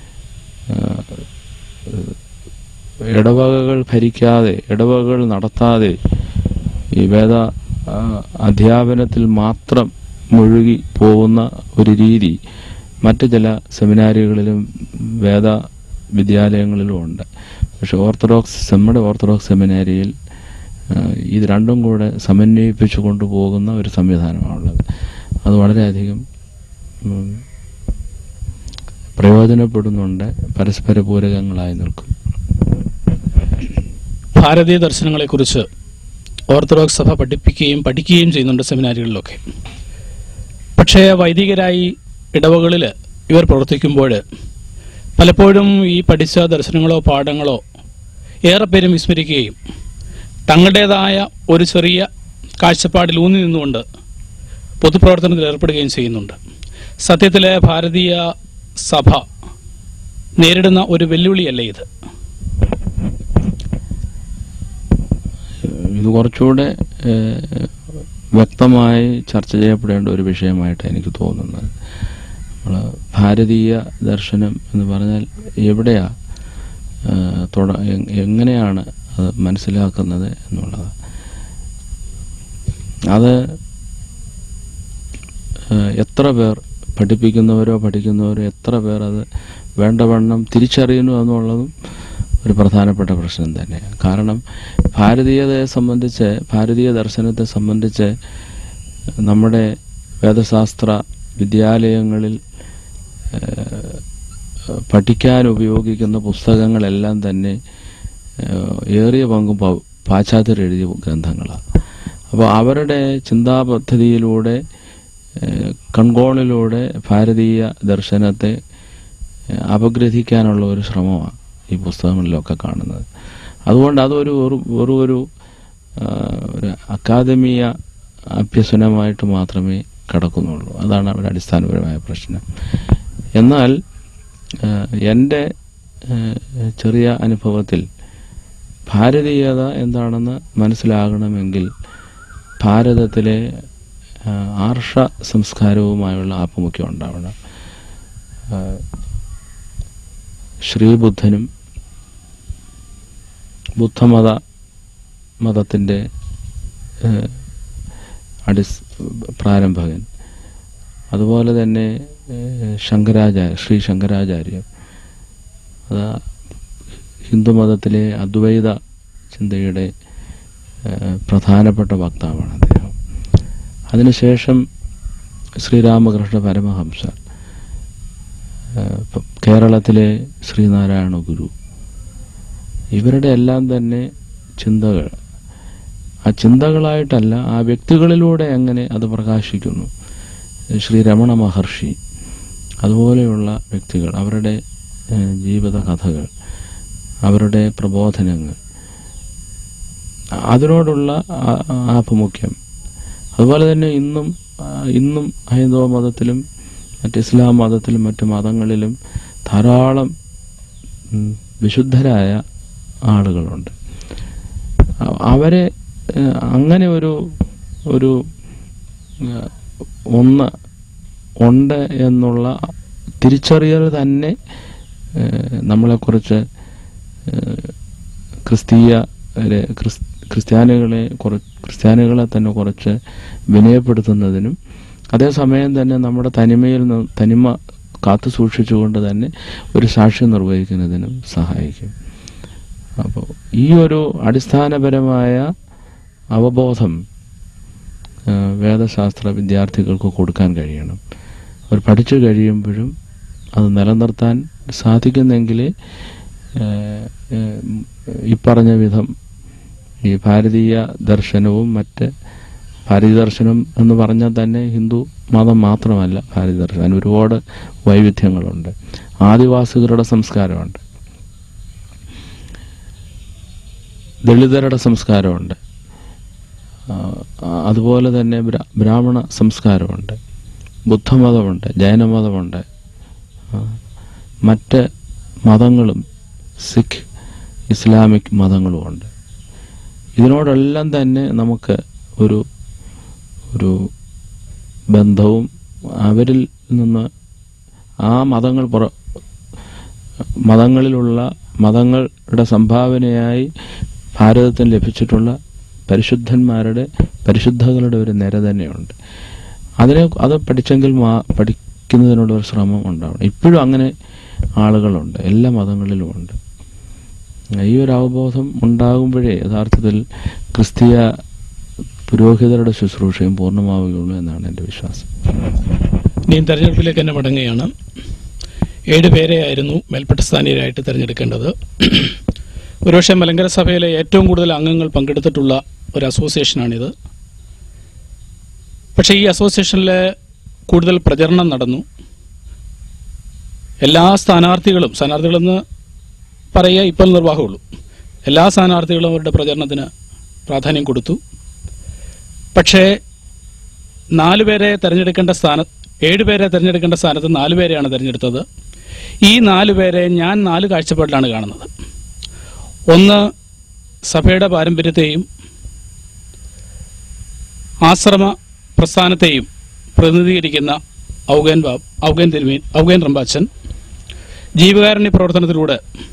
ഇടവകകൾ ഭരിക്കാതെ, ഇടവകകൾ നടത്താതെ ഈ വേദ അധ്യാപനത്തിൽ മാത്രം മുഴുകി പോകുന്ന ഒരു രീതി മറ്റ് ചില സെമിനാരികളിലും വേദ വിദ്യാലയങ്ങളിലും ഉണ്ട്. പക്ഷെ നമ്മുടെ ഓർത്തഡോക്സ് സെമിനാരിയിൽ ഇത് രണ്ടും കൂടെ സമന്വയിപ്പിച്ചു കൊണ്ടുപോകുന്ന ഒരു സംവിധാനമാണുള്ളത്. അത് വളരെയധികം പ്രയോജനപ്പെടുന്നുണ്ട്, പരസ്പര പൂരകങ്ങളായി നിൽക്കും. ഭാരതീയ ദർശനങ്ങളെക്കുറിച്ച് ഓർത്തഡോക്സ് സഭ പഠിക്കുകയും ചെയ്യുന്നുണ്ട് സെമിനാരികളിലൊക്കെ. പക്ഷേ വൈദികരായി ഇടവകളിൽ ഇവർ പ്രവർത്തിക്കുമ്പോൾ പലപ്പോഴും ഈ പഠിച്ച ദർശനങ്ങളോ പാഠങ്ങളോ ഏറെ പേരും വിസ്മരിക്കുകയും തങ്ങളുടേതായ ഒരു ചെറിയ കാഴ്ചപ്പാടിൽ ഊന്നി നിന്നുകൊണ്ട് പൊതുപ്രവർത്തനത്തിൽ ഏർപ്പെടുകയും ചെയ്യുന്നുണ്ട്. സത്യത്തിലെ ഭാരതീയ സഭ നേരിടുന്ന ഒരു വെല്ലുവിളിയല്ലേ ഇത്? ഇത് കുറച്ചുകൂടെ വ്യക്തമായി ചർച്ച ചെയ്യപ്പെടേണ്ട ഒരു വിഷയമായിട്ട് എനിക്ക് തോന്നുന്നത്. ഭാരതീയ ദർശനം എന്ന് പറഞ്ഞാൽ എവിടെയാ, എങ്ങനെയാണ് അത് മനസ്സിലാക്കുന്നത് എന്നുള്ളത്. അത് എത്ര പേർ പഠിക്കുന്നവരോ എത്ര പേർ അത് വേണ്ടവണ്ണം തിരിച്ചറിയുന്നു എന്നുള്ളതും ഒരു പ്രധാനപ്പെട്ട പ്രശ്നം തന്നെയാണ്. കാരണം ഭാരതീയ ദർശനത്തെ സംബന്ധിച്ച് നമ്മുടെ വേദശാസ്ത്ര വിദ്യാലയങ്ങളിൽ പഠിക്കാൻ ഉപയോഗിക്കുന്ന പുസ്തകങ്ങളെല്ലാം തന്നെ ഏറിയ പങ്കും പാശ്ചാത്യർ എഴുതിയ ഗ്രന്ഥങ്ങളാണ്. അപ്പോൾ അവരുടെ ചിന്താപദ്ധതിയിലൂടെ, കൺകോണിലൂടെ ഭാരതീയ ദർശനത്തെ അപഗ്രഥിക്കാനുള്ള ഒരു ശ്രമമാണ് ഈ പുസ്തകങ്ങളിലൊക്കെ കാണുന്നത്. അതുകൊണ്ട് അതൊരു ഒരു അക്കാദമീയ അഭ്യസനമായിട്ട് മാത്രമേ കിടക്കുന്നുള്ളൂ. അതാണ് അവരുടെ അടിസ്ഥാനപരമായ പ്രശ്നം. എന്നാൽ എൻ്റെ ചെറിയ അനുഭവത്തിൽ ഭാരതീയത എന്താണെന്ന് മനസ്സിലാകണമെങ്കിൽ ഭാരതത്തിലെ ആർഷ സംസ്കാരവുമായുള്ള ആഭിമുഖ്യം ഉണ്ടാവണം. ശ്രീബുദ്ധനും ബുദ്ധമതത്തിൻ്റെ പ്രാരംഭകൻ, അതുപോലെ തന്നെ ശ്രീ ശങ്കരാചാര്യർ, അത് ഹിന്ദുമതത്തിലെ അദ്വൈത ചിന്തയുടെ പ്രധാനപ്പെട്ട വക്താവാണ് അദ്ദേഹം. അതിനുശേഷം ശ്രീരാമകൃഷ്ണ പരമഹംസർ, കേരളത്തിലെ ശ്രീനാരായണ ഗുരു, ഇവരുടെ എല്ലാം തന്നെ ചിന്തകൾ ആ ചിന്തകളായിട്ടല്ല, ആ വ്യക്തികളിലൂടെ എങ്ങനെ അത് പ്രകാശിക്കുന്നു. ശ്രീ രമണ മഹർഷി, അതുപോലെയുള്ള വ്യക്തികൾ, അവരുടെ ജീവിത കഥകൾ, അവരുടെ പ്രബോധനങ്ങൾ, അതിനോടുള്ള ആഭിമുഖ്യം. അതുപോലെ തന്നെ ഇന്നും ഹൈന്ദവ മതത്തിലും മറ്റ് ഇസ്ലാം മതത്തിലും മറ്റു മതങ്ങളിലും ധാരാളം വിശുദ്ധരായ ആളുകളുണ്ട്. അവരെ അങ്ങനെ ഒരു ഒന്ന് ഉണ്ട് എന്നുള്ള തിരിച്ചറിയൽ തന്നെ നമ്മളെക്കുറിച്ച് ക്രിസ്ത്യാനികളെ തന്നെ കുറച്ച് വിനയപ്പെടുത്തുന്നതിനും അതേസമയം തന്നെ നമ്മുടെ തനിമ കാത്തു സൂക്ഷിച്ചുകൊണ്ട് തന്നെ ഒരു സാക്ഷ്യം നിർവഹിക്കുന്നതിനും സഹായിക്കും. അപ്പോൾ ഈ ഒരു അടിസ്ഥാനപരമായ അവബോധം വേദശാസ്ത്ര വിദ്യാർത്ഥികൾക്ക് കൊടുക്കാൻ കഴിയണം. അവർ പഠിച്ചു കഴിയുമ്പോഴും അത് നിലനിർത്താൻ സാധിക്കുന്നെങ്കിൽ ഈ പറഞ്ഞ വിധം ഈ ഭാരതീയ ദർശനവും ഭാരതീയ ദർശനം എന്ന് പറഞ്ഞാൽ തന്നെ ഹിന്ദു മതം മാത്രമല്ല ഭാരതീയ ദർശനം. അതിന് ഒരുപാട് വൈവിധ്യങ്ങളുണ്ട്. ആദിവാസികളുടെ സംസ്കാരമുണ്ട്, ദളിതരുടെ സംസ്കാരമുണ്ട്, അതുപോലെ തന്നെ ബ്രാഹ്മണ സംസ്കാരമുണ്ട്, ബുദ്ധമതമുണ്ട്, ജൈനമതമുണ്ട്, മറ്റ് മതങ്ങളും സിഖ് ഇസ്ലാമിക് മതങ്ങളുമുണ്ട്. ഇതിനോടെല്ലാം തന്നെ നമുക്ക് ഒരു ബന്ധവും അവരിൽ നിന്ന് ആ മതങ്ങളുടെ സംഭാവനയായി ഭാരതത്തിന് ലഭിച്ചിട്ടുള്ള പരിശുദ്ധകളുടെ ഒരു നിര തന്നെയുണ്ട്. അത് പഠിക്കുന്നതിനുള്ള ഒരു ശ്രമം ഉണ്ടാവണം. ഇപ്പോഴും അങ്ങനെ ആളുകളുണ്ട്, എല്ലാ മതങ്ങളിലുമുണ്ട്. ഈ ഒരു അവബോധം ഉണ്ടാകുമ്പോഴേ യഥാർത്ഥത്തിൽ ക്രിസ്തീയ പുരോഹിതരുടെ ശുശ്രൂഷയും പൂർണ്ണമാവുകയുള്ളൂ എന്നാണ് എൻ്റെ വിശ്വാസം. ഇനി തെരഞ്ഞെടുപ്പിലേക്ക് തന്നെ മടങ്ങുകയാണ്. 7 പേരെയായിരുന്നു മേൽപ്പെട്ട സ്ഥാനീയരായിട്ട് തിരഞ്ഞെടുക്കേണ്ടത്. ഒരുപക്ഷെ മലങ്കര സഭയിലെ ഏറ്റവും കൂടുതൽ അംഗങ്ങൾ പങ്കെടുത്തിട്ടുള്ള ഒരു അസോസിയേഷനാണിത്. പക്ഷേ ഈ അസോസിയേഷനിൽ കൂടുതൽ പ്രചരണം നടന്നു. എല്ലാ സ്ഥാനാർത്ഥികളെന്ന് പറയുക ഇപ്പോൾ നിർവാഹമുള്ളൂ, എല്ലാ സ്ഥാനാർത്ഥികളും അവരുടെ പ്രചരണത്തിന് പ്രാധാന്യം കൊടുത്തു. പക്ഷേ 7 പേരെ തിരഞ്ഞെടുക്കേണ്ട സ്ഥാനത്ത് 4 പേരെയാണ് തിരഞ്ഞെടുത്തത്. ഈ 4 പേരെ ഞാൻ 4 കാഴ്ചപ്പാടിലാണ് കാണുന്നത്. ഒന്ന്, സഭയുടെ പാരമ്പര്യത്തെയും ആശ്രമ പ്രസ്ഥാനത്തെയും പ്രതിനിധീകരിക്കുന്ന ഔഗേൻ റമ്പാച്ചൻ ജീവകാരുണ്യ പ്രവർത്തനത്തിലൂടെ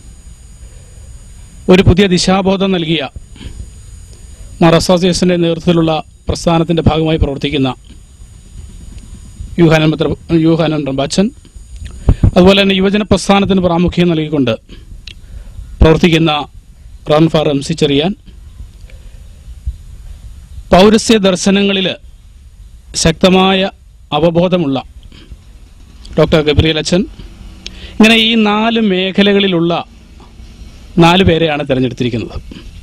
ഒരു പുതിയ ദിശാബോധം നൽകിയ മാർ അസോസിയേഷന്റെ നേതൃത്വത്തിലുള്ള പ്രസ്ഥാനത്തിന്റെ ഭാഗമായി പ്രവർത്തിക്കുന്ന യൂഹാനൻ റമ്പാച്ചൻ, അതുപോലെ തന്നെ യുവജന പ്രസ്ഥാനത്തിന് പ്രാമുഖ്യം നൽകിക്കൊണ്ട് പ്രവർത്തിക്കുന്ന റൺ ഫാർ MC ചെറിയാൻ, പൗരസ്ത്യ ദർശനങ്ങളിൽ ശക്തമായ അവബോധമുള്ള ഡോക്ടർ ഗബ്രിയേൽ അച്ഛൻ, ഇങ്ങനെ ഈ 4 മേഖലകളിലുള്ള 4 പേരെയാണ് തിരഞ്ഞെടുത്തിരിക്കുന്നത്.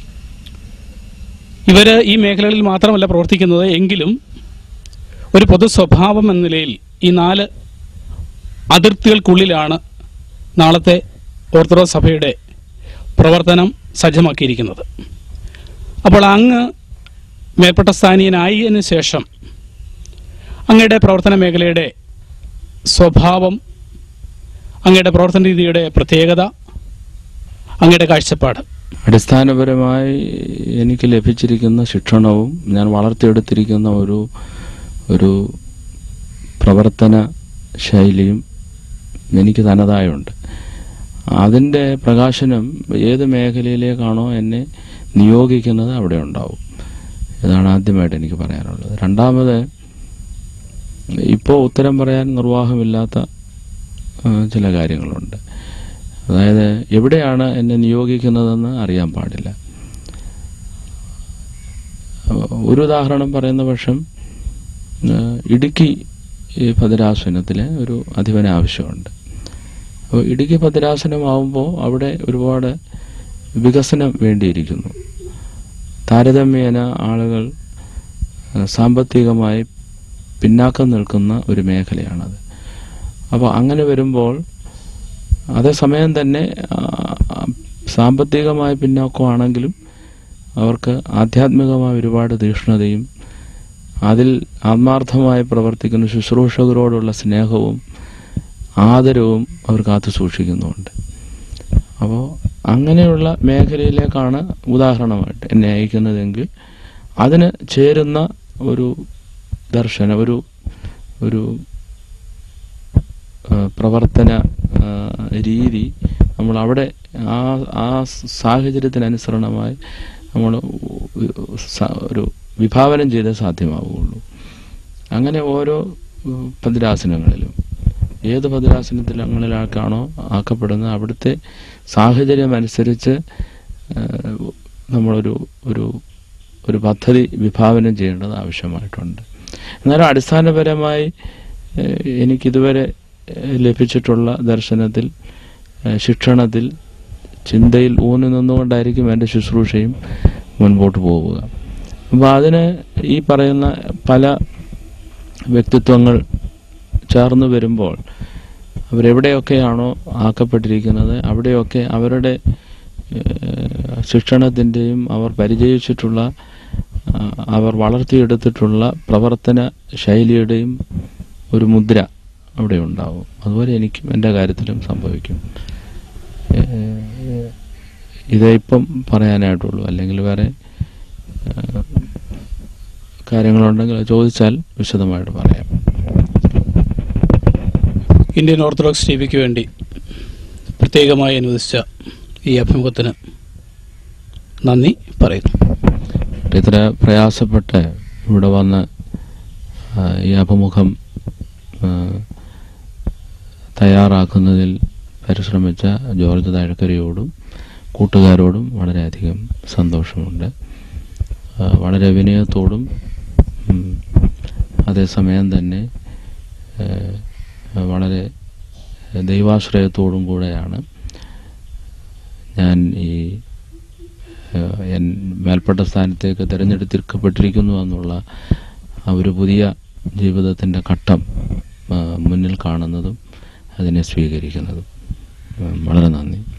ഇവർ ഈ മേഖലകളിൽ മാത്രമല്ല പ്രവർത്തിക്കുന്നത്, എങ്കിലും ഒരു പൊതു സ്വഭാവം എന്ന നിലയിൽ ഈ 4 അതിർത്തികൾക്കുള്ളിലാണ് നാളത്തെ ഓർത്തഡോക്സ് സഭയുടെ പ്രവർത്തനം സജ്ജമാക്കിയിരിക്കുന്നത്. അപ്പോൾ അങ്ങ് മേൽപ്പെട്ട സ്ഥാനീയനായതിനു ശേഷം അങ്ങയുടെ പ്രവർത്തന മേഖലയുടെ സ്വഭാവം, അങ്ങയുടെ പ്രവർത്തന രീതിയുടെ പ്രത്യേകത, അങ്ങയുടെ കാഴ്ചപ്പാട്. അടിസ്ഥാനപരമായി എനിക്ക് ലഭിച്ചിരിക്കുന്ന ശിക്ഷണവും ഞാൻ വളർത്തിയെടുത്തിരിക്കുന്ന ഒരു പ്രവർത്തന ശൈലിയും എനിക്ക് തനതായുണ്ട്. അതിൻ്റെ പ്രകാശനം ഏത് മേഖലയിലേക്കാണോ എന്നെ നിയോഗിക്കുന്നത് അവിടെ ഉണ്ടാവും. ഇതാണ് ആദ്യമായിട്ട് എനിക്ക് പറയാനുള്ളത്. രണ്ടാമത്, ഇപ്പോൾ ഉത്തരം പറയാൻ നിർവാഹമില്ലാത്ത ചില കാര്യങ്ങളുണ്ട്. അതായത് എവിടെയാണ് എന്നെ നിയോഗിക്കുന്നതെന്ന് അറിയാൻ പാടില്ല. ഒരു ഉദാഹരണം പറയുന്ന പക്ഷം, ഇടുക്കി ഭദ്രാസനത്തിലെ ഒരു അധിപന് ആവശ്യമുണ്ട്. അപ്പോൾ ഇടുക്കി ഭദ്രാസനമാവുമ്പോൾ അവിടെ ഒരുപാട് വികസനം വേണ്ടിയിരിക്കുന്നു. താരതമ്യേന ആളുകൾ സാമ്പത്തികമായി പിന്നാക്കം നിൽക്കുന്ന ഒരു മേഖലയാണത്. അപ്പോൾ അങ്ങനെ വരുമ്പോൾ അതേസമയം തന്നെ സാമ്പത്തികമായി പിന്നാക്കമാണെങ്കിലും അവർക്ക് ആധ്യാത്മികമായ ഒരുപാട് തീക്ഷ്ണതയും അതിൽ ആത്മാർത്ഥമായി പ്രവർത്തിക്കുന്ന ശുശ്രൂഷകരോടുള്ള സ്നേഹവും ആദരവും അവർ കാത്തു സൂക്ഷിക്കുന്നുണ്ട്. അപ്പോൾ അങ്ങനെയുള്ള മേഖലയിലേക്കാണ് ഉദാഹരണമായിട്ട് എന്നെ അയക്കുന്നതെങ്കിൽ അതിന് ചേരുന്ന ഒരു ദർശനം, ഒരു പ്രവർത്തന രീതി നമ്മൾ അവിടെ ആ സാഹചര്യത്തിനനുസരണമായി നമ്മൾ ഒരു വിഭാവനം ചെയ്തേ സാധ്യമാവുകയുള്ളൂ. അങ്ങനെ ഓരോ ഭദ്രാസനങ്ങളിലും ഏത് ഭദ്രാസനത്തിലാണോ ആക്കപ്പെടുന്നത് അവിടുത്തെ സാഹചര്യം അനുസരിച്ച് നമ്മളൊരു ഒരു പദ്ധതി വിഭാവനം ചെയ്യേണ്ടത് ആവശ്യമായിട്ടുണ്ട്. എന്നാലും അടിസ്ഥാനപരമായി എനിക്കിതുവരെ ലഭിച്ചിട്ടുള്ള ദർശനത്തിൽ, ശിക്ഷണത്തിൽ, ചിന്തയിൽ ഊന്നി നിന്നുകൊണ്ടായിരിക്കും എൻ്റെ ശുശ്രൂഷയും മുൻപോട്ട് പോവുക. അപ്പോൾ അതിന് ഈ പറയുന്ന പല വ്യക്തിത്വങ്ങൾ ചേർന്ന് വരുമ്പോൾ അവരെവിടെയൊക്കെയാണോ ആക്കപ്പെട്ടിരിക്കുന്നത് അവിടെയൊക്കെ അവരുടെ ശിക്ഷണത്തിൻ്റെയും അവർ പരിചയിച്ചിട്ടുള്ള അവർ വളർത്തിയെടുത്തിട്ടുള്ള പ്രവർത്തന ശൈലിയുടെയും ഒരു മുദ്ര അവിടെ ഉണ്ടാവും. അതുപോലെ എനിക്കും എൻ്റെ കാര്യത്തിലും സംഭവിക്കും. ഇതേ ഇപ്പം പറയാനായിട്ടുള്ളൂ. അല്ലെങ്കിൽ വേറെ കാര്യങ്ങളുണ്ടെങ്കിൽ ചോദിച്ചാൽ വിശദമായിട്ട് പറയാം. ഇന്ത്യൻ ഓർത്തഡോക്സ് ടിവിക്ക് വേണ്ടി പ്രത്യേകമായി അനുവദിച്ച ഈ അഭിമുഖത്തിന് നന്ദി പറയുന്നു. ഇത്ര പ്രയാസപ്പെട്ട് ഇവിടെ വന്ന് ഈ അഭിമുഖം തയ്യാറാക്കുന്നതിൽ പരിശ്രമിച്ച ജോർജ് താഴക്കരയോടും കൂട്ടുകാരോടും വളരെയധികം സന്തോഷമുണ്ട്. വളരെ വിനയത്തോടും അതേസമയം തന്നെ വളരെ ദൈവാശ്രയത്തോടും കൂടെയാണ് ഞാൻ ഈ മേൽപ്പെട്ട സ്ഥാനത്തേക്ക് തിരഞ്ഞെടുത്തിരിക്കപ്പെട്ടിരിക്കുന്നു എന്നുള്ള ഒരു പുതിയ ജീവിതത്തിൻ്റെ ഘട്ടം മുന്നിൽ കാണുന്നതും അതിനെ സ്വീകരിക്കുന്നതും. വളരെ നന്ദി.